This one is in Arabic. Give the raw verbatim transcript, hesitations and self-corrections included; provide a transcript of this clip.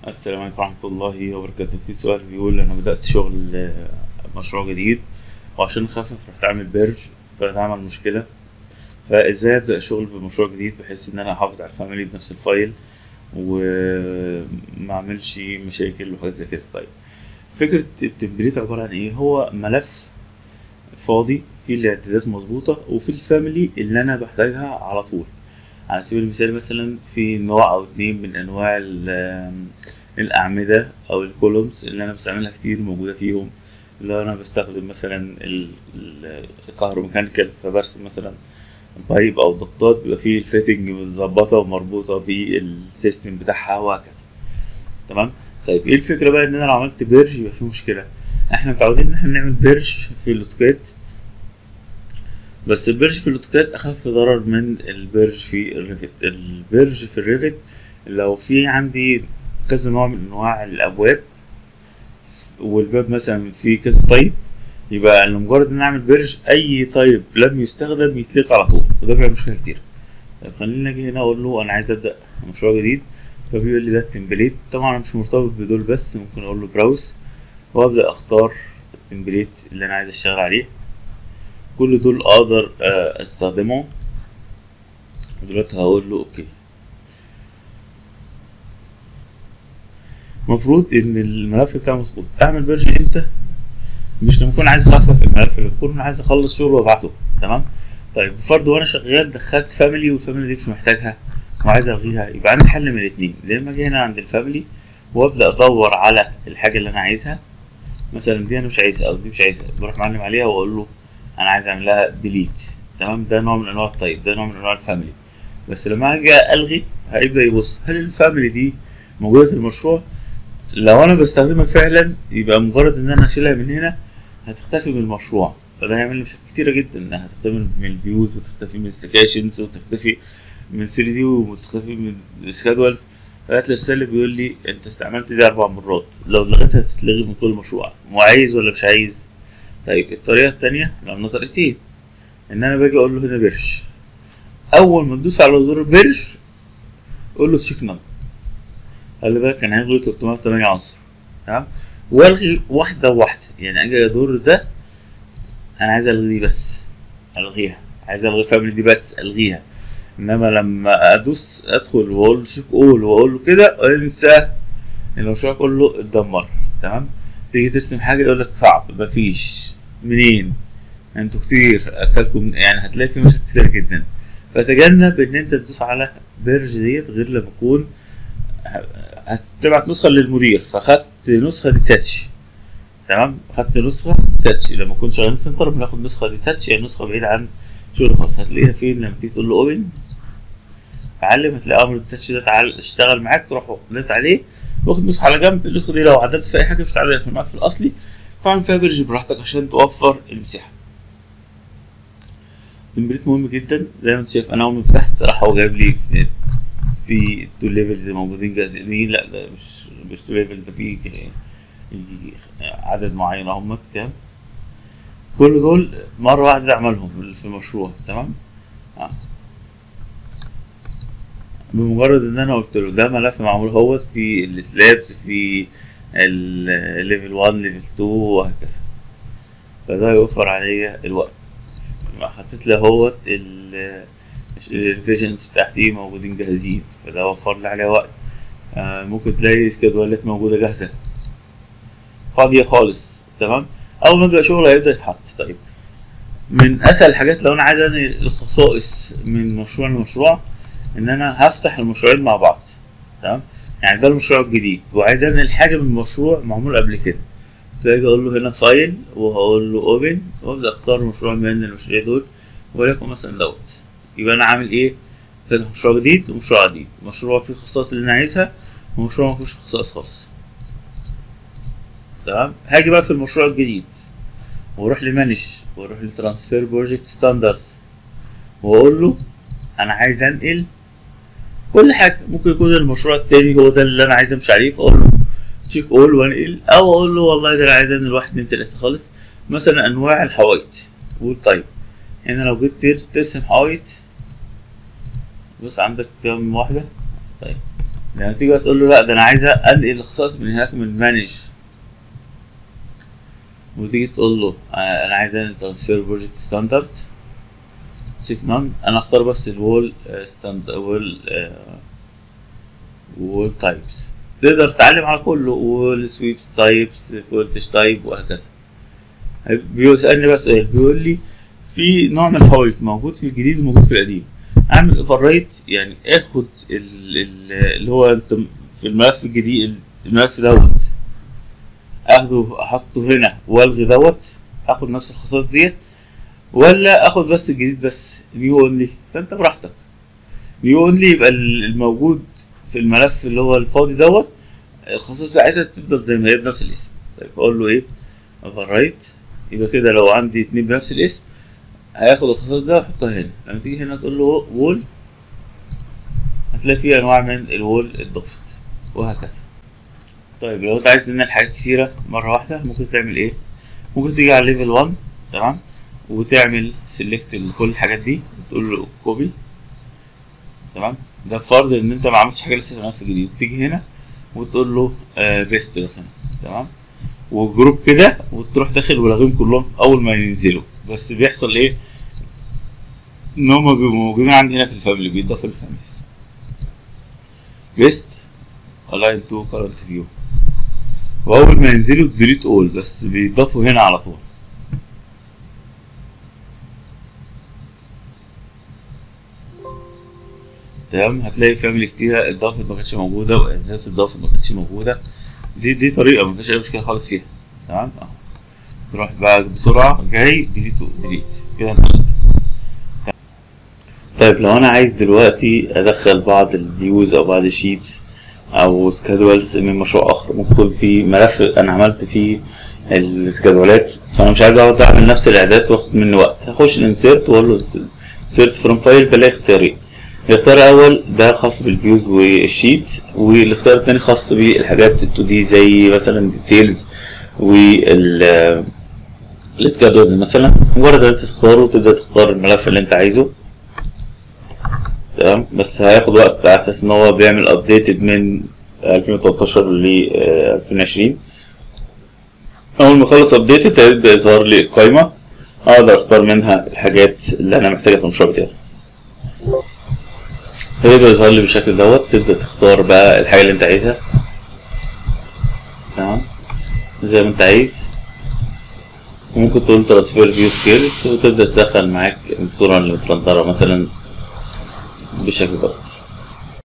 السلام عليكم ورحمة الله وبركاته. في سؤال بيقول أنا بدأت شغل آه، مشروع جديد، وعشان أخفف رحت أعمل بيرج فده عمل مشكلة. فإزاي أبدأ شغل بمشروع جديد بحيث إن أنا أحافظ على الفاميلي بنفس الفايل وما أعملش مشاكل وحاجات زي كده. طيب، فكرة التمبليت عبارة عن إيه؟ هو ملف فاضي فيه الاعدادات مظبوطة وفي الفاميلي اللي أنا بحتاجها على طول. على سبيل المثال مثلا في نوع أو اتنين من أنواع ال- الأعمدة أو الكولومز اللي أنا بستعملها كتير موجودة فيهم. لو أنا بستخدم مثلا ال- ال- الكهروميكانيكال فبرسم مثلا بايب أو ضغطات بيبقى فيه الفيتنج متظبطة ومربوطة بالسيستم بتاعها وهكذا. تمام. طيب ايه الفكرة بقى؟ ان انا لو عملت بيرج يبقى في مشكلة. احنا متعودين ان احنا نعمل بيرج في الاوتوكاد، بس البرج في الاوتوكاد اخف ضرر من البرج في الريفت. البرج في الريفت لو في عندي كذا نوع من انواع الابواب، والباب مثلا في كذا طيب، يبقى لمجرد ان اعمل برج اي طيب لم يستخدم يتلغي على طول، وده بيعمل مشكله كتير. طيب خلينا اجي هنا اقول له انا عايز ابدا مشروع جديد، فبيقول لي ده التمبليت. طبعا انا مش مرتبط بدول، بس ممكن اقول له براوس وابدا اختار التمبليت اللي انا عايز اشتغل عليه. كل دول اقدر آه، استخدمهم. دلوقتي هقول له اوكي. المفروض ان الملف بتاعي مظبوط. اعمل فيرجن امتى؟ مش لما اكون عايز اخفف الملف، لما اكون عايز اخلص شغل وابعته. تمام. طيب فرض وانا شغال دخلت فاميلي والفاميلي دي مش محتاجها وعايز الغيها، يبقى عندي حل من الاتنين. يا اما اجي هنا عند الفاميلي وابدا ادور على الحاجه اللي انا عايزها، مثلا دي انا مش عايزها او دي مش عايزها، بروح معلم عليها واقول له انا عايز اعملها ديليت. تمام. ده نوع من انواع الطيب، ده نوع من انواع الفاميلي. بس لما اجي الغي هيبدا يبص هل الفاميلي دي موجوده في المشروع. لو انا بستخدمها فعلا يبقى مجرد ان انا اشيلها من هنا هتختفي من المشروع، فده هيعمل لي مشاكل كتيره جدا. انها هتختفي من الفيوز وتختفي من السكاشنز وتختفي من ثري دي وتختفي من السكادولز. فهات لي رسالة بيقول لي انت استعملت دي اربع مرات، لو لغيتها هتتلغي من كل مشروع، وعايز ولا مش عايز. طيب الطريقه التانية لو طريقتين، ان انا باجي اقول له هنا بيرش، اول ما تدوس على زر بيرش قول له تشيك نمبر. خلي بالك كان هيلغي تلتمية وتمانية عنصر. تمام. والغي واحده واحده، يعني اجي ادور ده انا عايز الغي بس الغيها، عايز الغي الفاميلي دي بس الغيها. انما لما ادوس ادخل واقول له شيك اول واقول له كده انسى المشروع كله اتدمر. تمام. تيجي ترسم حاجه يقول لك صعب، مفيش منين، انتوا كتير اكلكم، يعني هتلاقي في مشاكل كتير جدا. فتجنب ان انت تدوس على بيرج ديت غير لما تكون هتبعت نسخة للمدير فخدت نسخة ديتاتش. تمام. خدت نسخة ديتاتش. لما كنت شغال سنتر بناخد نسخة ديتاتش، يعني نسخة بعيدة عن شغل خاص. هتلاقيها فين لما تيجي تقول له اوبن تعلم، هتلاقي امر الديتاتش ده تعال اشتغل معاك، تروح داس عليه واخد نسخة على جنب. النسخة دي لو عدلت في اي حاجة مش هتعدل في الملف الاصلي، فاعمل فيها بيرج براحتك عشان توفر المساحة. تمبليت مهم جدا. زي ما انت شايف انا اول ما فتحت راح هو جايب لي في, في تو ليفلز موجودين جاهزين. لا ده مش مش تو ليفلز، ده في يجي عدد معين هم كام. كل دول مرة واحدة اعملهم في المشروع. تمام. آه. بمجرد ان انا قلت له ده ملف معمول هوت في السلابس في الليفل واحد ليفل اتنين وهكذا، فده هيوفر عليا الوقت. حطيت له هوت الفيجنز بتاعتي موجودين جاهزين، فده وفر لي عليها وقت. آه ممكن تلاقي سكادولات موجودة جاهزة فاضية خالص. تمام. أول ما يبدأ شغل هيبدأ يتحط. طيب من أسهل الحاجات لو أنا عايز أنقل الخصائص من مشروع لمشروع إن أنا هفتح المشروعين مع بعض. تمام. يعني ده المشروع الجديد وعايز أنقل حاجة من مشروع معمول قبل كده، فاجي أقول له هنا فايل وهقول له أوبن وأبدأ أختار مشروع من المشاريع دول، وليكن مثلا دوت. يبقى أنا عامل إيه؟ فاتح مشروع جديد ومشروع جديد، مشروع فيه الخصائص اللي أنا عايزها ومشروع مفيهوش خصائص خالص. تمام. هاجي بقى في المشروع الجديد واروح لمانج واروح لترانسفير بروجكت ستاندرز واقول له انا عايز انقل كل حاجه. ممكن يكون المشروع التاني هو ده اللي انا عايز امشي عليه، فاقول له تشيك اول وانقل، او اقول له والله ده انا عايز انقل واحد اتنين تلاته خالص. مثلا انواع الحوايط قول طيب هنا لو جيت ترسم حوايط بص عندك كام واحده. طيب لما تيجي تقول له لا ده انا عايز انقل الخصائص من هناك من مانج، وتيجي تقول له آه انا عايز انقل ترانسفير بروجكت ستاندرد تشيك نون، انا اختار بس الوول ستاند وول وول تايبس، تقدر تتعلم على كله وول سويبس تايبس فولتج تايب وهكذا. بيسألني بقى سؤال بيقول لي في نوع من الحوايط موجود في الجديد وموجود في القديم، اعمل اوفررايت يعني اخد ال- ال- اللي هو انت في الملف الجديد الملف دوت اخده احطه هنا والغي دوت اخد نفس الخصائص ديت، ولا اخد بس الجديد بس نيو اونلي. فانت براحتك، نيو اونلي يبقى الموجود في الملف اللي هو الفاضي دوت الخصائص بتاعتها تفضل زي ما هي بنفس الاسم. طيب اقول له ايه اوفررايت، يبقى كده لو عندي اتنين بنفس الاسم هياخد الخصائص ده ويحطها هنا. لما تيجي هنا تقول له وول هتلاقي فيه انواع من الوول اتضافت وهكذا. طيب لو انت عايز تنقل حاجات كتيرة مرة واحدة ممكن تعمل ايه؟ ممكن تيجي على ليفل واحد تمام وتعمل سيلكت لكل الحاجات دي وتقول له كوبي تمام. ده فرض ان انت ما عملتش حاجة لسه في الملف الجديد، تيجي هنا وتقول له آه بيست مثلا تمام وجروب كده وتروح داخل ولاغيهم كلهم اول ما ينزلوا. بس بيحصل ايه؟ ان هما بيبقوا موجودين عندي هنا في الفاميلي بيتضافوا للفاميليز. بيست الاين تو كارنت فيو واول ما ينزلوا ديليت اول بس بيضافوا هنا على طول. تمام هتلاقي فاميلي كتيرة اتضافت ما كانتش موجودة واعدادات اتضافت ما كانتش موجودة. دي دي طريقة ما فيش اي مشكلة خالص فيها تمام اهو. تروح بقى بسرعة جاي ديليت ديليت كده انت. طيب لو انا عايز دلوقتي ادخل بعض الفيوز او بعض الشيتس او سكادولز من مشروع اخر، ممكن يكون في ملف انا عملت فيه السكادولات فانا مش عايز اقعد اعمل نفس الاعداد واخد مني وقت، هخش الانسيرت واقول له انسيرت فروم فايل بلاقي اختيارين. الاختيار الاول ده خاص بالفيوز والشيتس، والاختيار الثاني خاص بالحاجات ال تو دي زي مثلا ديتيلز وال السكادولز مثلا. مجرد ان انت تختاره وتبدا تختار الملف اللي انت عايزه تمام. بس هياخد وقت على اساس ان هو بيعمل ابديتد من ألفين وتلتاشر ل ألفين وعشرين. اول ما اخلص ابديتد هيبدا يظهر لي قائمه اقدر اختار منها الحاجات اللي انا محتاجها في المشروع بتاعي. هيبدا يظهر لي بالشكل دوت، تبدا تختار بقى الحاجه اللي انت عايزها تمام زي ما انت عايز. وممكن تقول ترانسفير فيو سكيلز وتبدا تدخل معاك الصوره اللي مترندره مثلا بالشكل دوت.